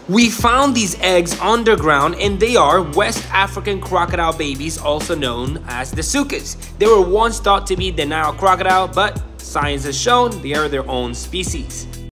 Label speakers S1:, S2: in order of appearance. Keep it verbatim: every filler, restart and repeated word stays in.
S1: We found these eggs underground, and they are West African crocodile babies, also known as the sukas. They were once thought to be the Nile crocodile, but science has shown they are their own species.